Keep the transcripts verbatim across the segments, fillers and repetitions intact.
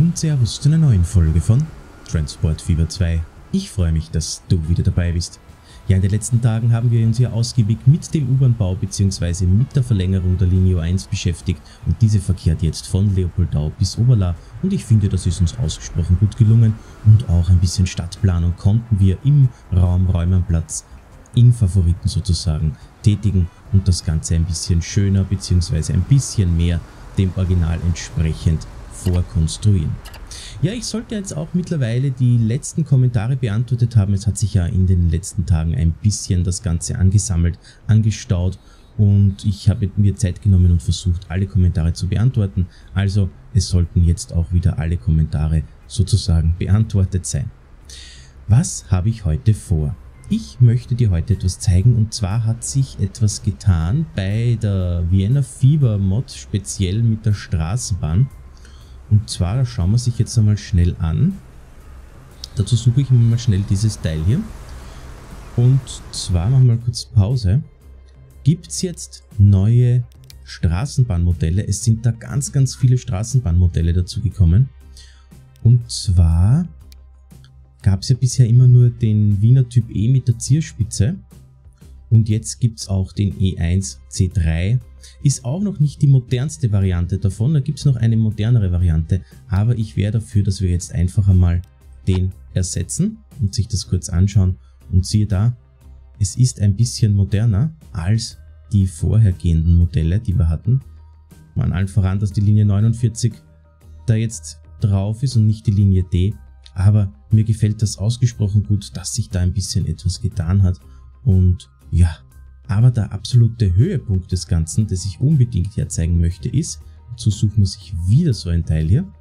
und Servus zu einer neuen Folge von Transport Fever zwei. Ich freue mich, dass du wieder dabei bist. Ja, in den letzten Tagen haben wir uns hier ausgiebig mit dem U-Bahn-Bau bzw. mit der Verlängerung der Linie O eins beschäftigt und diese verkehrt jetzt von Leopoldau bis Oberla und ich finde, das ist uns ausgesprochen gut gelungen und auch ein bisschen Stadtplanung konnten wir im Raum Räumernplatz in Favoriten sozusagen tätigen und das Ganze ein bisschen schöner bzw. ein bisschen mehr dem Original entsprechend vorkonstruieren. Ja, ich sollte jetzt auch mittlerweile die letzten Kommentare beantwortet haben. Es hat sich ja in den letzten Tagen ein bisschen das Ganze angesammelt, angestaut und ich habe mir Zeit genommen und versucht, alle Kommentare zu beantworten. Also es sollten jetzt auch wieder alle Kommentare sozusagen beantwortet sein. Was habe ich heute vor? Ich möchte dir heute etwas zeigen und zwar hat sich etwas getan bei der Vienna Fever Mod, speziell mit der Straßenbahn. Und zwar, da schauen wir sich jetzt einmal schnell an. Dazu suche ich mir mal schnell dieses Teil hier. Und zwar machen wir mal kurz Pause. Gibt es jetzt neue Straßenbahnmodelle? Es sind da ganz, ganz viele Straßenbahnmodelle dazu gekommen. Und zwar gab es ja bisher immer nur den Wiener Typ E mit der Zierspitze. Und jetzt gibt es auch den E eins C drei. Ist auch noch nicht die modernste Variante davon, da gibt es noch eine modernere Variante, aber ich wäre dafür, dass wir jetzt einfach einmal den ersetzen und sich das kurz anschauen und siehe da, es ist ein bisschen moderner als die vorhergehenden Modelle, die wir hatten. Man allen voran, dass die Linie neunundvierzig da jetzt drauf ist und nicht die Linie D, aber mir gefällt das ausgesprochen gut, dass sich da ein bisschen etwas getan hat und ja, aber der absolute Höhepunkt des Ganzen, das ich unbedingt herzeigen möchte, ist, dazu suchen wir sich wieder so ein Teil hier.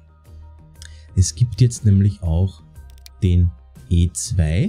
Es gibt jetzt nämlich auch den E zwei.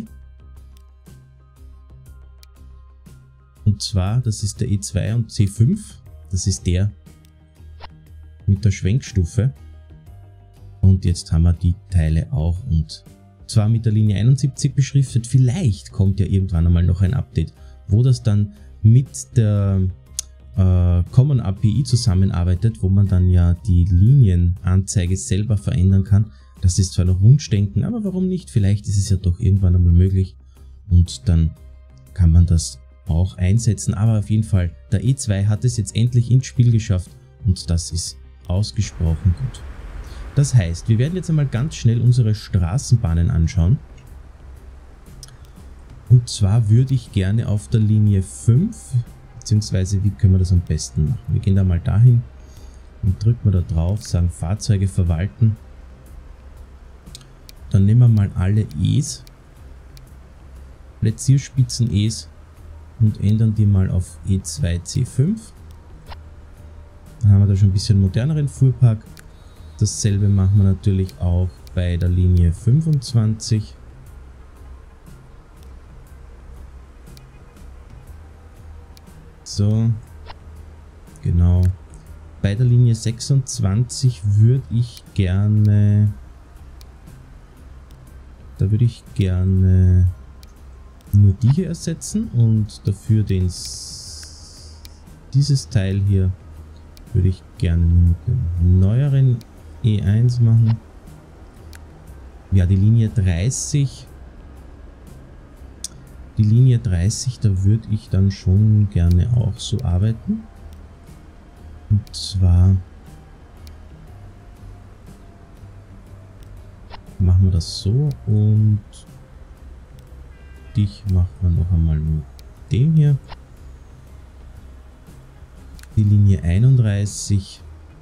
Und zwar, das ist der E zwei und C fünf. Das ist der mit der Schwenkstufe. Und jetzt haben wir die Teile auch und zwar mit der Linie einundsiebzig beschriftet. Vielleicht kommt ja irgendwann einmal noch ein Update, wo das dann mit der äh, Common A P I zusammenarbeitet, wo man dann ja die Linienanzeige selber verändern kann. Das ist zwar noch Wunschdenken, aber warum nicht? Vielleicht ist es ja doch irgendwann einmal möglich und dann kann man das auch einsetzen. Aber auf jeden Fall, der E zwei hat es jetzt endlich ins Spiel geschafft und das ist ausgesprochen gut. Das heißt, wir werden jetzt einmal ganz schnell unsere Straßenbahnen anschauen. Und zwar würde ich gerne auf der Linie fünf, beziehungsweise wie können wir das am besten machen? Wir gehen da mal dahin und drücken wir da drauf, sagen Fahrzeuge verwalten. Dann nehmen wir mal alle E's, alle Zierspitzen E's und ändern die mal auf E zwei C fünf. Dann haben wir da schon ein bisschen moderneren Fuhrpark. Dasselbe machen wir natürlich auch bei der Linie fünfundzwanzig. So, genau. Bei der Linie sechsundzwanzig würde ich gerne, da würde ich gerne nur die hier ersetzen und dafür den, dieses Teil hier würde ich gerne mit dem neueren E eins machen. Ja, die Linie dreißig. Die Linie dreißig, da würde ich dann schon gerne auch so arbeiten. Und zwar machen wir das so und dich machen wir noch einmal mit dem hier. Die Linie einunddreißig.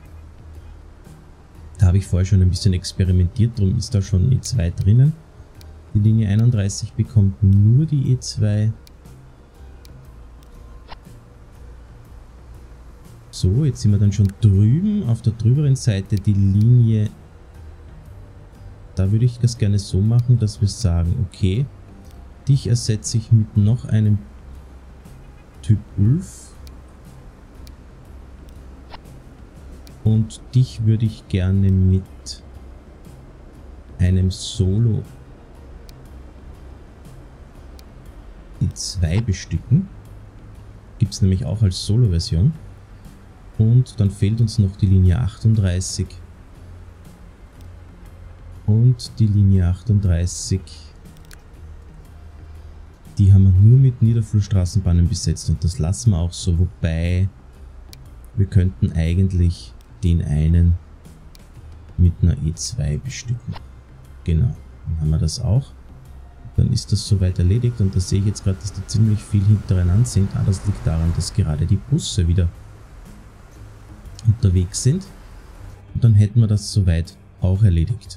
Da habe ich vorher schon ein bisschen experimentiert, darum ist da schon E zwei drinnen. Die Linie einunddreißig bekommt nur die E zwei. So, jetzt sind wir dann schon drüben. Auf der drüberen Seite die Linie. Da würde ich das gerne so machen, dass wir sagen, okay, dich ersetze ich mit noch einem Typ Ulf. Und dich würde ich gerne mit einem Solo E zwei bestücken. Gibt es nämlich auch als Solo-Version. Und dann fehlt uns noch die Linie achtunddreißig. Und die Linie achtunddreißig, die haben wir nur mit Niederflurstraßenbahnen besetzt und das lassen wir auch so, wobei wir könnten eigentlich den einen mit einer E zwei bestücken. Genau, dann haben wir das auch. Dann ist das soweit erledigt und da sehe ich jetzt gerade, dass die ziemlich viel hintereinander sind. Ah, das liegt daran, dass gerade die Busse wieder unterwegs sind. Und dann hätten wir das soweit auch erledigt.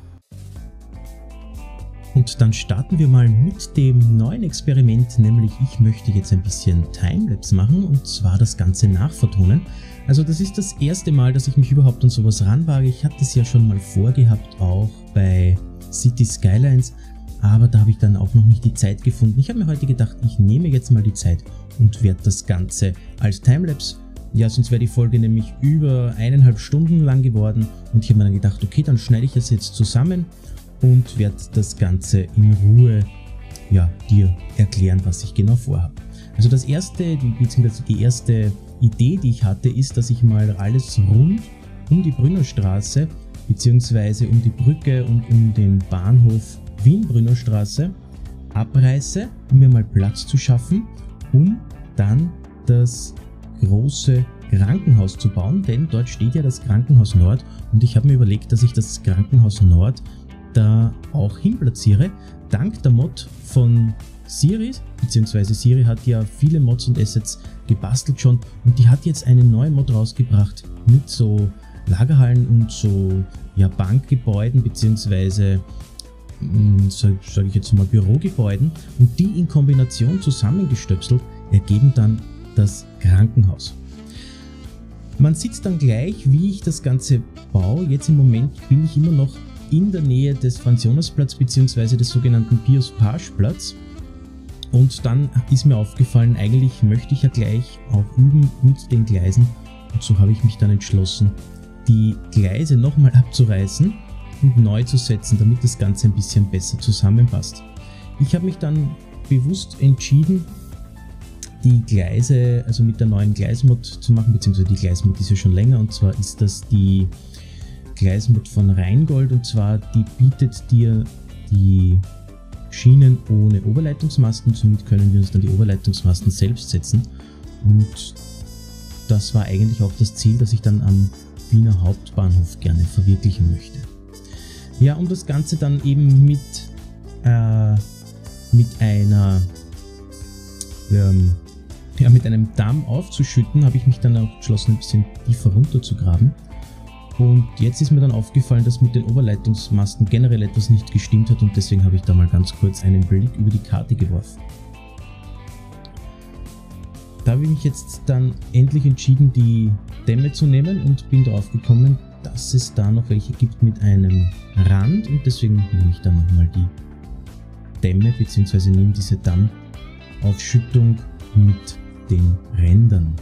Und dann starten wir mal mit dem neuen Experiment, nämlich ich möchte jetzt ein bisschen Timelapse machen und zwar das Ganze nachvertonen. Also das ist das erste Mal, dass ich mich überhaupt an sowas ranwage. Ich hatte es ja schon mal vorgehabt, auch bei City Skylines, aber da habe ich dann auch noch nicht die Zeit gefunden. Ich habe mir heute gedacht, ich nehme jetzt mal die Zeit und werde das Ganze als Timelapse, ja sonst wäre die Folge nämlich über eineinhalb Stunden lang geworden und ich habe mir dann gedacht, okay, dann schneide ich das jetzt zusammen und werde das Ganze in Ruhe ja, dir erklären, was ich genau vorhabe. Also das erste, die, beziehungsweise die erste Idee, die ich hatte, ist, dass ich mal alles rund um die Brünnerstraße beziehungsweise um die Brücke und um den Bahnhof Wien-Brünnerstraße abreiße, um mir mal Platz zu schaffen, um dann das große Krankenhaus zu bauen, denn dort steht ja das Krankenhaus Nord und ich habe mir überlegt, dass ich das Krankenhaus Nord da auch hinplatziere, dank der Mod von Siri, beziehungsweise Siri hat ja viele Mods und Assets gebastelt schon und die hat jetzt eine neue Mod rausgebracht mit so Lagerhallen und so ja, Bankgebäuden, beziehungsweise sage ich jetzt mal Bürogebäuden und die in Kombination zusammengestöpselt ergeben dann das Krankenhaus. Man sieht dann gleich, wie ich das Ganze baue. Jetzt im Moment bin ich immer noch in der Nähe des Franz-Jonas-Platz bzw. des sogenannten Pius-Pasch-Platz und dann ist mir aufgefallen, eigentlich möchte ich ja gleich auch üben mit den Gleisen und so habe ich mich dann entschlossen, die Gleise nochmal abzureißen und neu zu setzen, damit das Ganze ein bisschen besser zusammenpasst. Ich habe mich dann bewusst entschieden, die Gleise, also mit der neuen Gleismod zu machen, beziehungsweise die Gleismod ist ja schon länger und zwar ist das die Gleismod von Rheingold und zwar die bietet dir die Schienen ohne Oberleitungsmasten, somit können wir uns dann die Oberleitungsmasten selbst setzen und das war eigentlich auch das Ziel, das ich dann am Wiener Hauptbahnhof gerne verwirklichen möchte. Ja, um das Ganze dann eben mit, äh, mit einer ähm, ja, mit einem Damm aufzuschütten, habe ich mich dann auch entschlossen, ein bisschen tiefer runter zu graben. Und jetzt ist mir dann aufgefallen, dass mit den Oberleitungsmasten generell etwas nicht gestimmt hat und deswegen habe ich da mal ganz kurz einen Blick über die Karte geworfen. Da habe ich mich jetzt dann endlich entschieden, die Dämme zu nehmen und bin drauf gekommen, dass es da noch welche gibt mit einem Rand und deswegen nehme ich dann nochmal die Dämme bzw. nehme diese Dammaufschüttung mit den Rändern.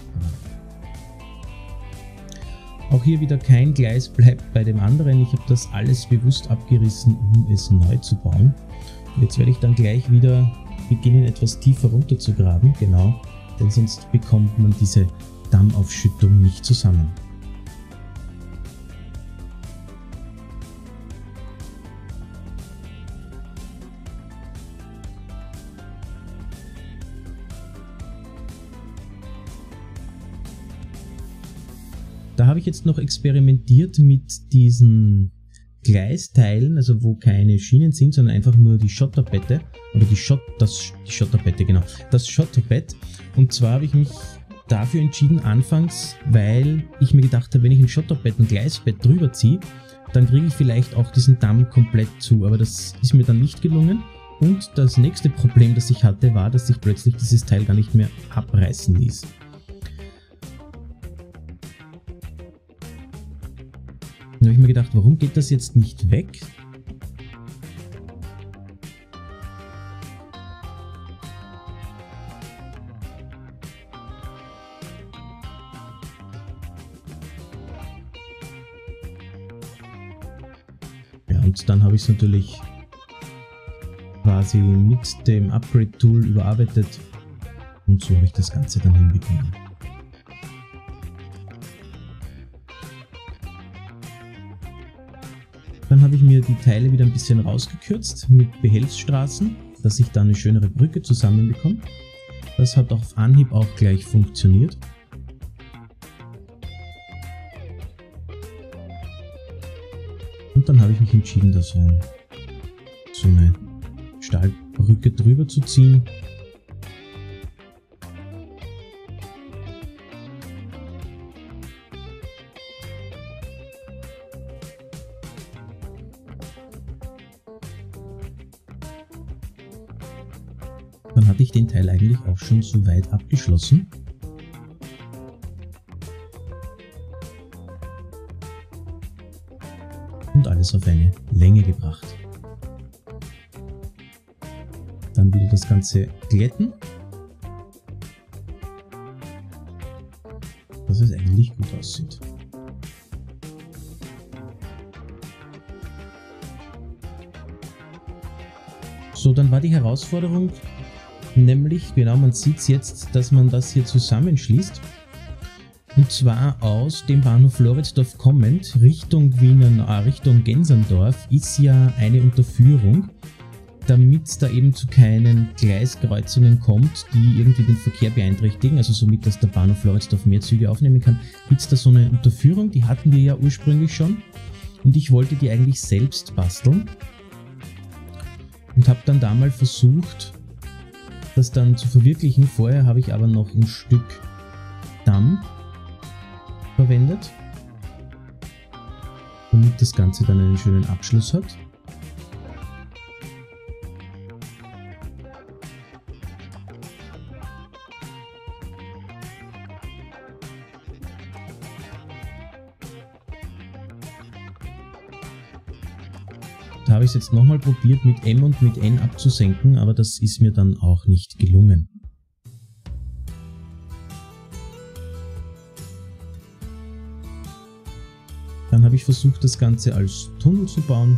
Auch hier wieder kein Gleis bleibt bei dem anderen. Ich habe das alles bewusst abgerissen, um es neu zu bauen. Jetzt werde ich dann gleich wieder beginnen, etwas tiefer runter zu graben, genau, denn sonst bekommt man diese Dammaufschüttung nicht zusammen. Da habe ich jetzt noch experimentiert mit diesen Gleisteilen, also wo keine Schienen sind, sondern einfach nur die Schotterbette oder die, Schott, das, die Schotterbette, genau, das Schotterbett. Und zwar habe ich mich dafür entschieden anfangs, weil ich mir gedacht habe, wenn ich ein Schotterbett, ein Gleisbett drüber ziehe, dann kriege ich vielleicht auch diesen Damm komplett zu, aber das ist mir dann nicht gelungen. Und das nächste Problem, das ich hatte, war, dass sich plötzlich dieses Teil gar nicht mehr abreißen ließ. Da habe ich mir gedacht, warum geht das jetzt nicht weg? Ja, und dann habe ich es natürlich quasi mit dem Upgrade-Tool überarbeitet und so habe ich das Ganze dann hinbekommen. Dann habe ich mir die Teile wieder ein bisschen rausgekürzt mit Behelfsstraßen, dass ich da eine schönere Brücke zusammenbekomme. Das hat auf Anhieb auch gleich funktioniert. Und dann habe ich mich entschieden, da so, so eine Stahlbrücke drüber zu ziehen. Dann hatte ich den Teil eigentlich auch schon so weit abgeschlossen. Und alles auf eine Länge gebracht. Dann wieder das Ganze glätten, dass es eigentlich gut aussieht. So, dann war die Herausforderung, nämlich, genau, man sieht es jetzt, dass man das hier zusammenschließt. Und zwar aus dem Bahnhof Floridsdorf kommend Richtung Wiener, äh, Richtung Genserndorf ist ja eine Unterführung, damit es da eben zu keinen Gleiskreuzungen kommt, die irgendwie den Verkehr beeinträchtigen, also somit, dass der Bahnhof Floridsdorf mehr Züge aufnehmen kann, gibt es da so eine Unterführung, die hatten wir ja ursprünglich schon und ich wollte die eigentlich selbst basteln und habe dann da mal versucht, das dann zu verwirklichen. Vorher habe ich aber noch ein Stück Damm verwendet, damit das Ganze dann einen schönen Abschluss hat. Da habe ich es jetzt nochmal probiert mit M und mit N abzusenken, aber das ist mir dann auch nicht gelungen. Dann habe ich versucht, das Ganze als Tunnel zu bauen.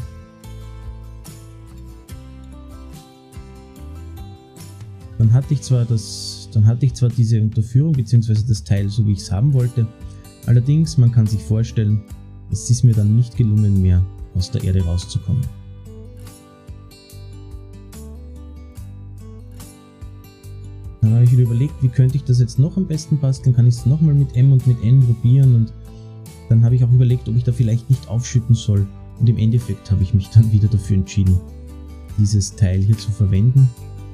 Dann hatte ich zwar, das, dann hatte ich zwar diese Unterführung bzw. das Teil, so wie ich es haben wollte. Allerdings, man kann sich vorstellen, es ist mir dann nicht gelungen mehr, aus der Erde rauszukommen. Dann habe ich wieder überlegt, wie könnte ich das jetzt noch am besten basteln, kann ich es nochmal mit M und mit N probieren und dann habe ich auch überlegt, ob ich da vielleicht nicht aufschütten soll und im Endeffekt habe ich mich dann wieder dafür entschieden, dieses Teil hier zu verwenden.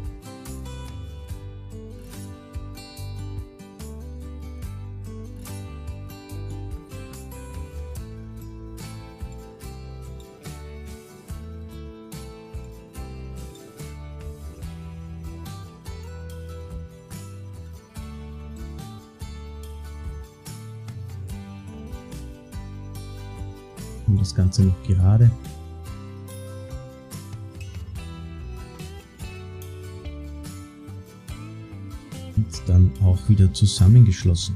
Und das Ganze noch gerade. Und dann auch wieder zusammengeschlossen.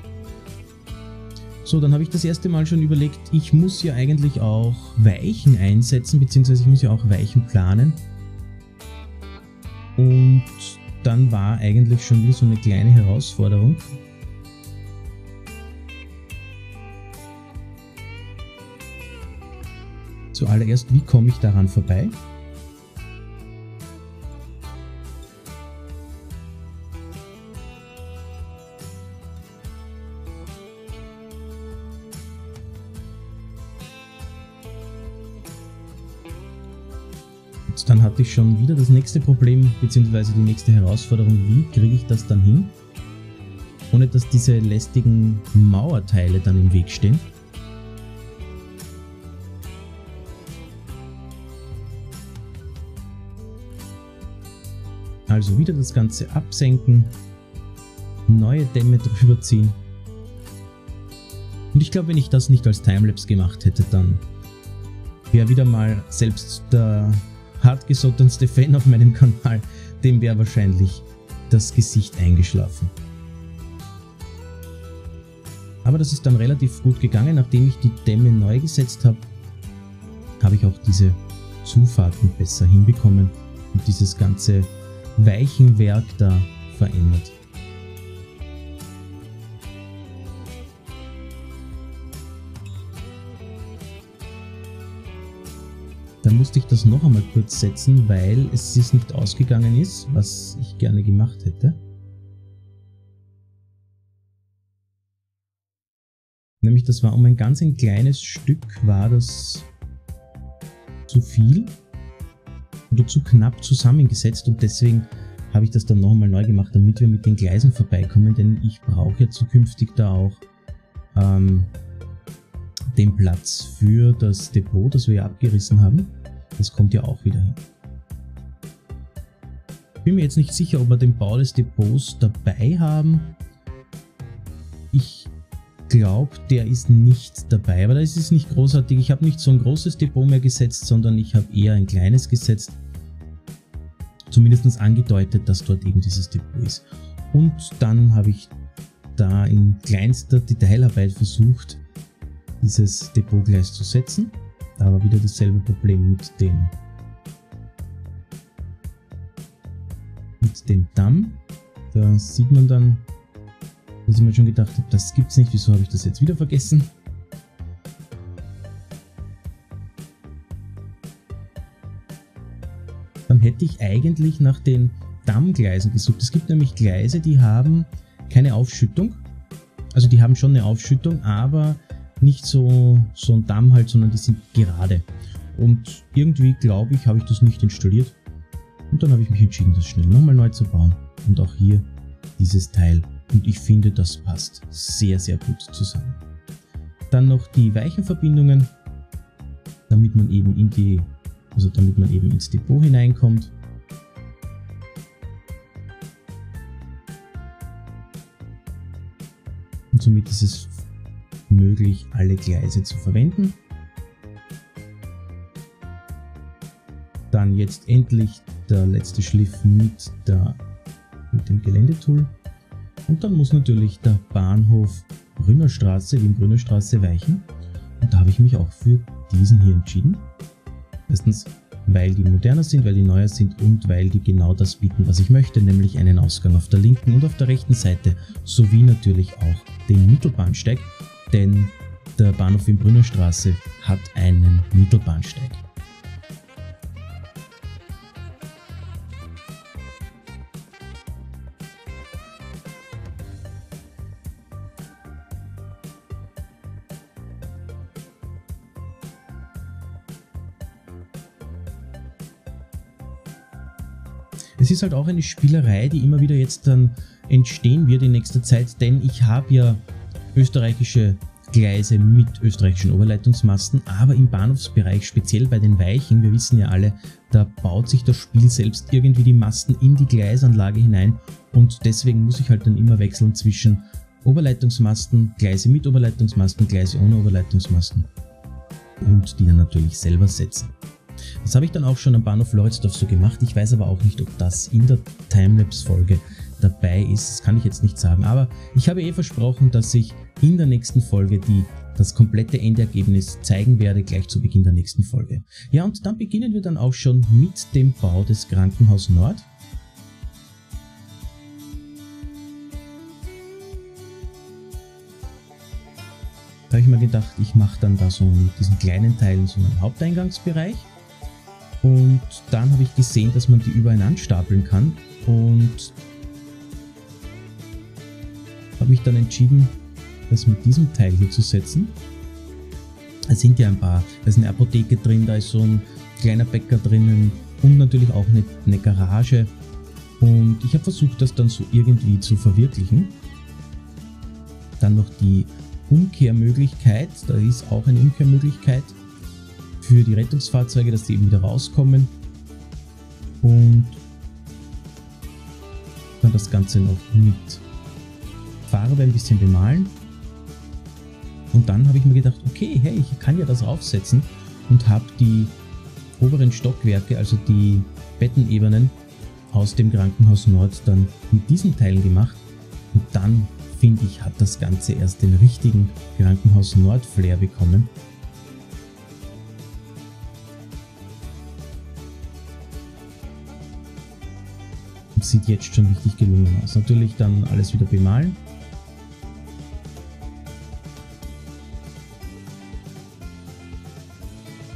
So, dann habe ich das erste Mal schon überlegt, ich muss ja eigentlich auch Weichen einsetzen, beziehungsweise ich muss ja auch Weichen planen. Und dann war eigentlich schon wieder so eine kleine Herausforderung. Zuallererst, wie komme ich daran vorbei? Und dann hatte ich schon wieder das nächste Problem, beziehungsweise die nächste Herausforderung, wie kriege ich das dann hin, ohne dass diese lästigen Mauerteile dann im Weg stehen. Also wieder das Ganze absenken, neue Dämme drüber ziehen. Und ich glaube, wenn ich das nicht als Timelapse gemacht hätte, dann wäre wieder mal selbst der hartgesottenste Fan auf meinem Kanal, dem wäre wahrscheinlich das Gesicht eingeschlafen. Aber das ist dann relativ gut gegangen. Nachdem ich die Dämme neu gesetzt habe, habe ich auch diese Zufahrten besser hinbekommen und dieses ganze Weichenwerk da verändert. Dann musste ich das noch einmal kurz setzen, weil es sich nicht ausgegangen ist, was ich gerne gemacht hätte. Nämlich das war um ein ganz ein kleines Stück, war das zu viel oder zu knapp zusammengesetzt und deswegen habe ich das dann noch einmal neu gemacht, damit wir mit den Gleisen vorbeikommen, denn ich brauche ja zukünftig da auch ähm, den Platz für das Depot, das wir ja abgerissen haben. Das kommt ja auch wieder hin. Ich bin mir jetzt nicht sicher, ob wir den Bau des Depots dabei haben. Ich glaube, der ist nicht dabei, aber das ist nicht großartig. Ich habe nicht so ein großes Depot mehr gesetzt, sondern ich habe eher ein kleines gesetzt. Zumindest angedeutet, dass dort eben dieses Depot ist. Und dann habe ich da in kleinster Detailarbeit versucht, dieses Depotgleis zu setzen. Da war wieder dasselbe Problem mit dem, mit dem Damm. Da sieht man dann, dass ich mir schon gedacht habe, das gibt's nicht, wieso habe ich das jetzt wieder vergessen? Dann hätte ich eigentlich nach den Dammgleisen gesucht. Es gibt nämlich Gleise, die haben keine Aufschüttung. Also die haben schon eine Aufschüttung, aber nicht so, so ein Damm halt, sondern die sind gerade. Und irgendwie, glaube ich, habe ich das nicht installiert. Und dann habe ich mich entschieden, das schnell nochmal neu zu bauen. Und auch hier dieses Teil. Und ich finde, das passt sehr, sehr gut zusammen. Dann noch die weichen Verbindungen, damit man eben in die, also damit man eben ins Depot hineinkommt. Und somit ist es möglich, alle Gleise zu verwenden. Dann jetzt endlich der letzte Schliff mit, der, mit dem Geländetool. Und dann muss natürlich der Bahnhof Brünnerstraße, Wien Brünnerstraße weichen. Und da habe ich mich auch für diesen hier entschieden. Erstens, weil die moderner sind, weil die neuer sind und weil die genau das bieten, was ich möchte, nämlich einen Ausgang auf der linken und auf der rechten Seite, sowie natürlich auch den Mittelbahnsteig, denn der Bahnhof Wien Brünnerstraße hat einen Mittelbahnsteig. Es ist halt auch eine Spielerei, die immer wieder jetzt dann entstehen wird in nächster Zeit, denn ich habe ja österreichische Gleise mit österreichischen Oberleitungsmasten, aber im Bahnhofsbereich, speziell bei den Weichen, wir wissen ja alle, da baut sich das Spiel selbst irgendwie die Masten in die Gleisanlage hinein und deswegen muss ich halt dann immer wechseln zwischen Oberleitungsmasten, Gleise mit Oberleitungsmasten, Gleise ohne Oberleitungsmasten und die dann natürlich selber setzen. Das habe ich dann auch schon am Bahnhof Floridsdorf so gemacht, ich weiß aber auch nicht, ob das in der Timelapse-Folge dabei ist, das kann ich jetzt nicht sagen, aber ich habe eh versprochen, dass ich in der nächsten Folge die, das komplette Endergebnis zeigen werde, gleich zu Beginn der nächsten Folge. Ja, und dann beginnen wir dann auch schon mit dem Bau des Krankenhaus Nord. Da habe ich mir gedacht, ich mache dann da so mit diesen kleinen Teilen so einen Haupteingangsbereich. Und dann habe ich gesehen, dass man die übereinander stapeln kann und habe mich dann entschieden, das mit diesem Teil hier zu setzen. Es sind ja ein paar, da ist eine Apotheke drin, da ist so ein kleiner Bäcker drinnen und natürlich auch eine, eine Garage. Und ich habe versucht, das dann so irgendwie zu verwirklichen. Dann noch die Umkehrmöglichkeit, da ist auch eine Umkehrmöglichkeit für die Rettungsfahrzeuge, dass die eben wieder rauskommen. Und dann das Ganze noch mit Farbe ein bisschen bemalen. Und dann habe ich mir gedacht, okay, hey, ich kann ja das raufsetzen und habe die oberen Stockwerke, also die Bettenebenen aus dem Krankenhaus Nord dann mit diesen Teilen gemacht. Und dann, finde ich, hat das Ganze erst den richtigen Krankenhaus Nord Flair bekommen. Und sieht jetzt schon richtig gelungen aus. Natürlich dann alles wieder bemalen.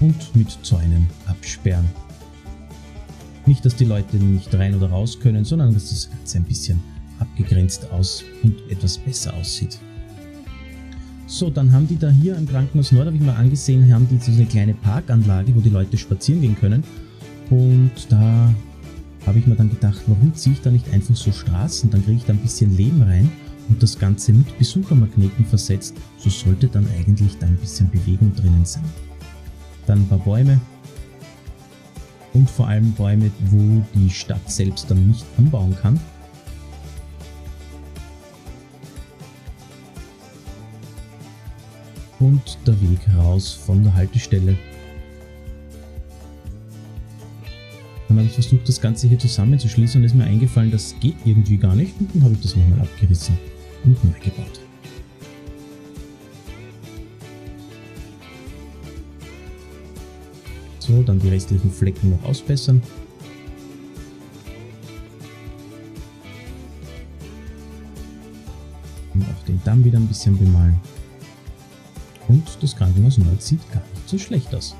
und mit Zäunen absperren. Nicht, dass die Leute nicht rein oder raus können, sondern dass das Ganze ein bisschen abgegrenzt aus und etwas besser aussieht. So, dann haben die da hier im Krankenhaus Nord, habe ich mal angesehen, haben die so eine kleine Parkanlage, wo die Leute spazieren gehen können. Und da habe ich mir dann gedacht, warum ziehe ich da nicht einfach so Straßen, dann kriege ich da ein bisschen Leben rein und das Ganze mit Besuchermagneten versetzt, so sollte dann eigentlich da ein bisschen Bewegung drinnen sein. Dann ein paar Bäume und vor allem Bäume, wo die Stadt selbst dann nicht anbauen kann. Und der Weg raus von der Haltestelle. Dann habe ich versucht, das Ganze hier zusammenzuschließen und ist mir eingefallen, das geht irgendwie gar nicht. Und dann habe ich das nochmal abgerissen und neu gebaut. So, dann die restlichen Flecken noch ausbessern. Und auch den Damm wieder ein bisschen bemalen. Und das Krankenhaus Nord sieht gar nicht so schlecht aus.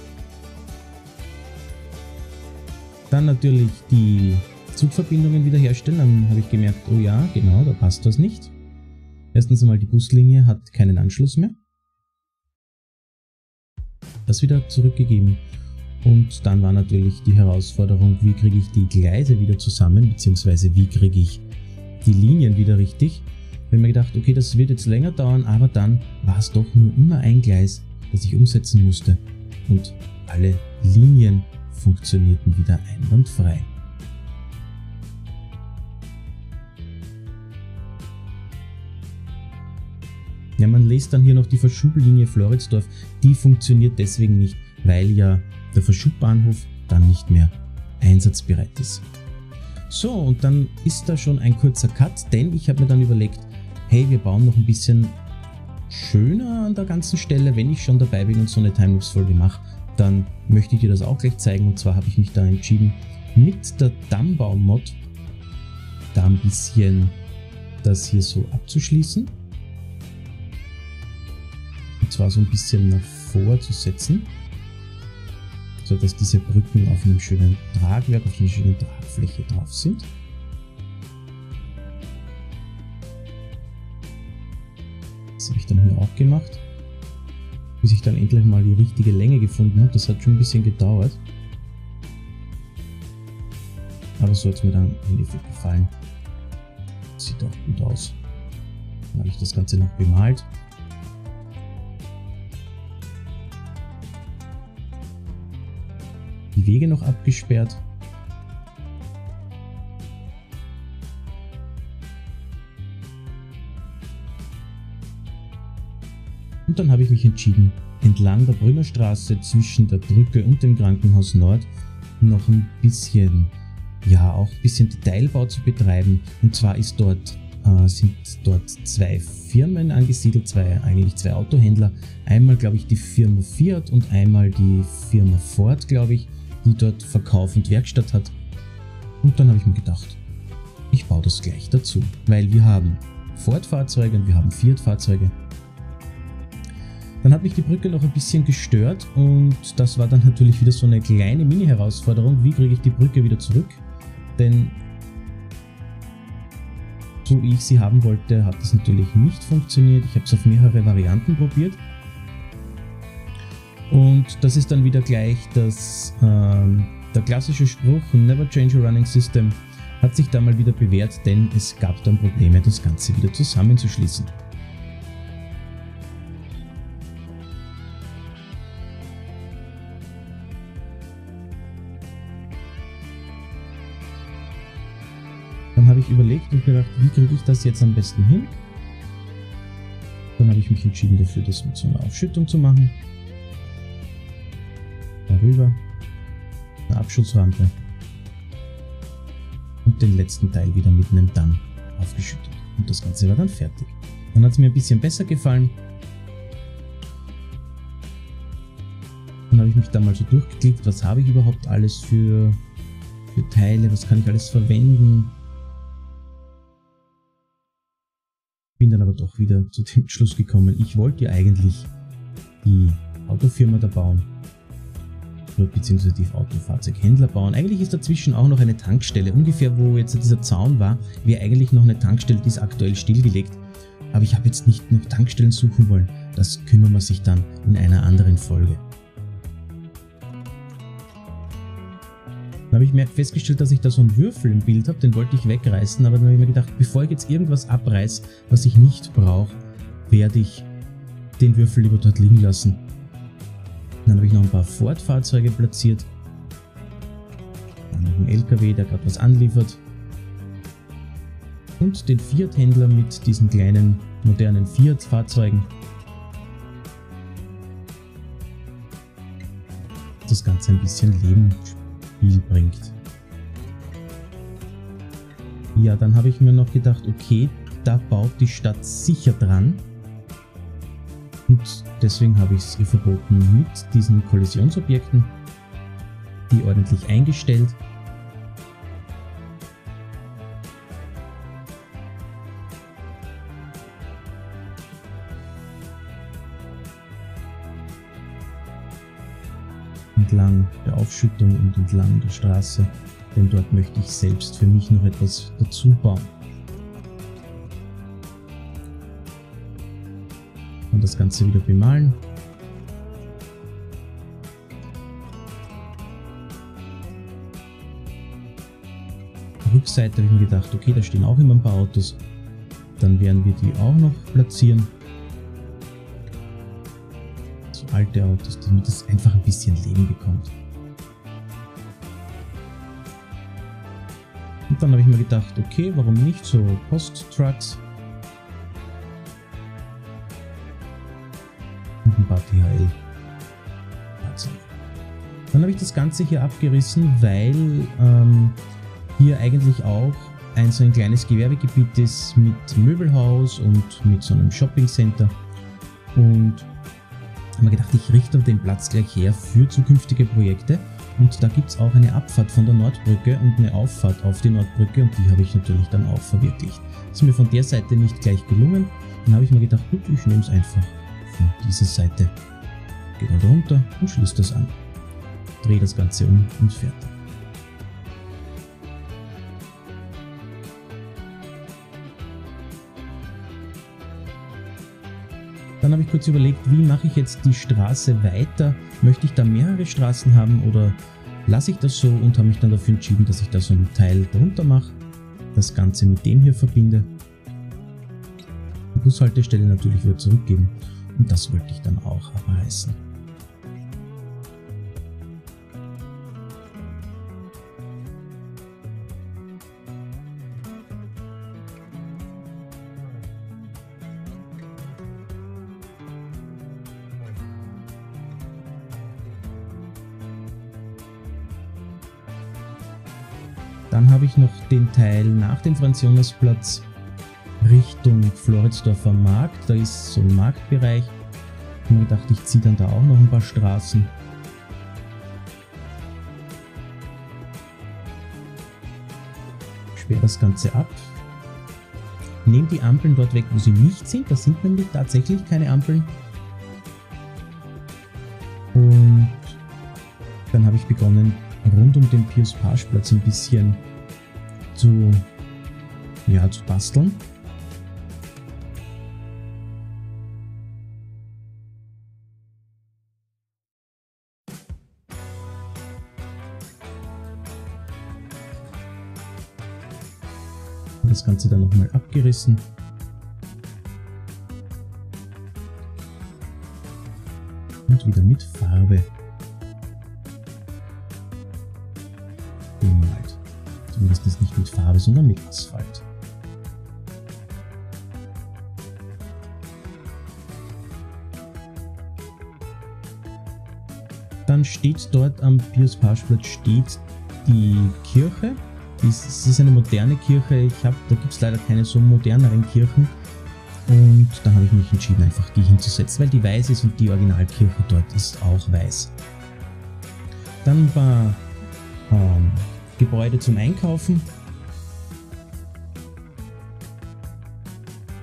Dann natürlich die Zugverbindungen wiederherstellen. Dann habe ich gemerkt, oh ja, genau, da passt was nicht. Erstens einmal, die Buslinie hat keinen Anschluss mehr. Das wieder zurückgegeben. Und dann war natürlich die Herausforderung, wie kriege ich die Gleise wieder zusammen, beziehungsweise wie kriege ich die Linien wieder richtig. Ich habe mir gedacht, okay, das wird jetzt länger dauern, aber dann war es doch nur immer ein Gleis, das ich umsetzen musste. Und alle Linien funktionierten wieder einwandfrei. Ja, man lässt dann hier noch die Verschublinie Floridsdorf, die funktioniert deswegen nicht, weil ja der Verschubbahnhof dann nicht mehr einsatzbereit ist. So, und dann ist da schon ein kurzer Cut, denn ich habe mir dann überlegt, hey, wir bauen noch ein bisschen schöner an der ganzen Stelle. Wenn ich schon dabei bin und so eine Timelapse-Folge mache, dann möchte ich dir das auch gleich zeigen. Und zwar habe ich mich da entschieden, mit der Dammbau-Mod da ein bisschen das hier so abzuschließen. Und zwar so ein bisschen nach vor zu setzen, so dass diese Brücken auf einem schönen Tragwerk, auf einer schönen Tragfläche drauf sind. Das habe ich dann hier auch gemacht, bis ich dann endlich mal die richtige Länge gefunden habe. Das hat schon ein bisschen gedauert, aber so hat es mir dann im Endeffekt gefallen. Sieht auch gut aus. Dann habe ich das Ganze noch bemalt. Die Wege noch abgesperrt. Und dann habe ich mich entschieden, entlang der Brünnerstraße zwischen der Brücke und dem Krankenhaus Nord noch ein bisschen, ja, auch ein bisschen Detailbau zu betreiben. Und zwar ist dort, äh, sind dort zwei Firmen angesiedelt, zwei, eigentlich zwei Autohändler. Einmal, glaube ich, die Firma Fiat und einmal die Firma Ford, glaube ich, die dort Verkauf und Werkstatt hat. Und dann habe ich mir gedacht, ich baue das gleich dazu, weil wir haben Ford-Fahrzeuge und wir haben Fiat-Fahrzeuge. Dann hat mich die Brücke noch ein bisschen gestört und das war dann natürlich wieder so eine kleine Mini-Herausforderung. Wie kriege ich die Brücke wieder zurück? Denn so wie ich sie haben wollte, hat das natürlich nicht funktioniert. Ich habe es auf mehrere Varianten probiert. Und das ist dann wieder gleich das, ähm, der klassische Spruch, Never change a running system, hat sich da mal wieder bewährt, denn es gab dann Probleme, das Ganze wieder zusammenzuschließen. Dann habe ich überlegt und gedacht, wie kriege ich das jetzt am besten hin? Dann habe ich mich entschieden dafür, das mit so einer Aufschüttung zu machen. Darüber, eine Abschussrampe und den letzten Teil wieder mit einem Damm aufgeschüttet. Und das Ganze war dann fertig. Dann hat es mir ein bisschen besser gefallen. Dann habe ich mich da mal so durchgeklickt, was habe ich überhaupt alles für, für Teile, was kann ich alles verwenden. Bin dann aber doch wieder zu dem Schluss gekommen, ich wollte ja eigentlich die Autofirma da bauen. bzw. die Autofahrzeughändler bauen. Eigentlich ist dazwischen auch noch eine Tankstelle. Ungefähr wo jetzt dieser Zaun war, wäre eigentlich noch eine Tankstelle, die ist aktuell stillgelegt. Aber ich habe jetzt nicht noch Tankstellen suchen wollen. Das kümmern wir sich dann in einer anderen Folge. Dann habe ich mir festgestellt, dass ich da so einen Würfel im Bild habe, den wollte ich wegreißen, aber dann habe ich mir gedacht, bevor ich jetzt irgendwas abreiße, was ich nicht brauche, werde ich den Würfel lieber dort liegen lassen. Dann habe ich noch ein paar Ford-Fahrzeuge platziert. Dann noch einen L K W, der gerade was anliefert. Und den Fiat-Händler mit diesen kleinen modernen Fiat-Fahrzeugen. Das Ganze ein bisschen Leben ins Spiel bringt. Ja, dann habe ich mir noch gedacht, okay, da baut die Stadt sicher dran. Und deswegen habe ich es ihr verboten mit diesen Kollisionsobjekten, die ordentlich eingestellt. Entlang der Aufschüttung und entlang der Straße, denn dort möchte ich selbst für mich noch etwas dazu bauen. Und das Ganze wieder bemalen. Auf der Rückseite habe ich mir gedacht, okay, da stehen auch immer ein paar Autos, dann werden wir die auch noch platzieren. So alte Autos, damit es einfach ein bisschen Leben bekommt. Und dann habe ich mir gedacht, okay, warum nicht so Post-Trucks und ein paar T H L-Fahrzeuge. Dann habe ich das Ganze hier abgerissen, weil ähm, hier eigentlich auch ein so ein kleines Gewerbegebiet ist mit Möbelhaus und mit so einem Shopping-Center. Und habe mir gedacht, ich richte den Platz gleich her für zukünftige Projekte. Und da gibt es auch eine Abfahrt von der Nordbrücke und eine Auffahrt auf die Nordbrücke, und die habe ich natürlich dann auch verwirklicht. Das ist mir von der Seite nicht gleich gelungen. Dann habe ich mir gedacht, gut, ich nehme es einfach von dieser Seite. Gehe da runter und schließe das an. Drehe das Ganze um und fertig. Dann habe ich kurz überlegt, wie mache ich jetzt die Straße weiter? Möchte ich da mehrere Straßen haben oder lasse ich das so, und habe mich dann dafür entschieden, dass ich da so ein Teil drunter mache, das Ganze mit dem hier verbinde. Die Bushaltestelle natürlich wieder zurückgeben, und das wollte ich dann auch abreißen. Dann habe ich noch den Teil nach dem Franz-Jonas-Platz Richtung Floridsdorfer Markt. Da ist so ein Marktbereich. Ich habe mir gedacht, ich ziehe dann da auch noch ein paar Straßen. Sperre das Ganze ab. Nehme die Ampeln dort weg, wo sie nicht sind. Das sind nämlich tatsächlich keine Ampeln. Und dann habe ich begonnen, rund um den Pius-Pasch-Platz ein bisschen zu, ja, zu basteln. Das Ganze dann nochmal abgerissen. Und wieder mit Farbe bemalt. Zumindest nicht mit Farbe, sondern mit Asphalt. Dann steht dort am Pius-Pasch-Platz steht die Kirche. Es ist eine moderne Kirche. Ich hab, da gibt es leider keine so moderneren Kirchen. Und da habe ich mich entschieden, einfach die hinzusetzen, weil die weiß ist und die Originalkirche dort ist auch weiß. Dann ein paar ähm, Gebäude zum Einkaufen.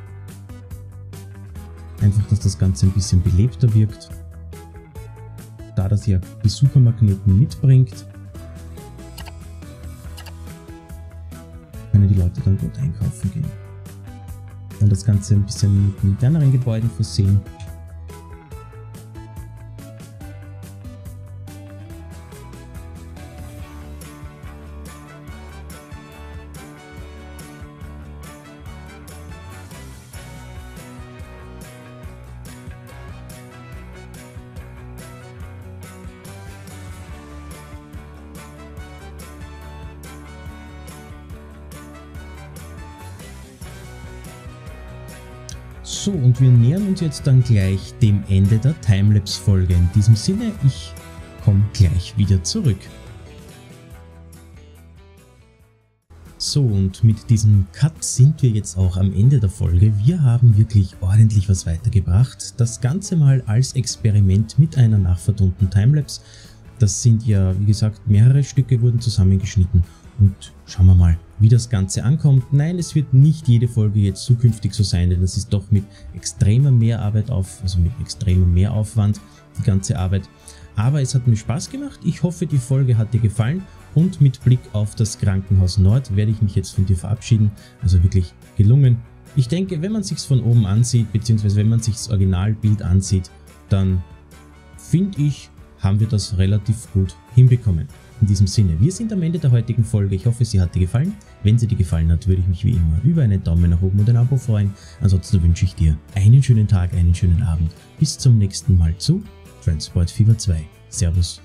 Einfach, dass das Ganze ein bisschen belebter wirkt. da das ja Besuchermagneten mitbringt, können die Leute dann dort einkaufen gehen. Dann das Ganze ein bisschen mit moderneren Gebäuden versehen. So, und wir nähern uns jetzt dann gleich dem Ende der Timelapse-Folge. In diesem Sinne, ich komme gleich wieder zurück. So, und mit diesem Cut sind wir jetzt auch am Ende der Folge. Wir haben wirklich ordentlich was weitergebracht. Das Ganze mal als Experiment mit einer nachvertonten Timelapse. Das sind ja, wie gesagt, mehrere Stücke wurden zusammengeschnitten. Und schauen wir mal, wie das Ganze ankommt. Nein, es wird nicht jede Folge jetzt zukünftig so sein, denn das ist doch mit extremer Mehrarbeit auf, also mit extremem Mehraufwand, die ganze Arbeit. Aber es hat mir Spaß gemacht. Ich hoffe, die Folge hat dir gefallen. Und mit Blick auf das Krankenhaus Nord werde ich mich jetzt von dir verabschieden. Also wirklich gelungen. Ich denke, wenn man sich's von oben ansieht, beziehungsweise wenn man sich das Originalbild ansieht, dann finde ich, haben wir das relativ gut hinbekommen. In diesem Sinne, wir sind am Ende der heutigen Folge. Ich hoffe, sie hat dir gefallen. Wenn sie dir gefallen hat, würde ich mich wie immer über einen Daumen nach oben und ein Abo freuen. Ansonsten wünsche ich dir einen schönen Tag, einen schönen Abend. Bis zum nächsten Mal zu Transport Fever zwei. Servus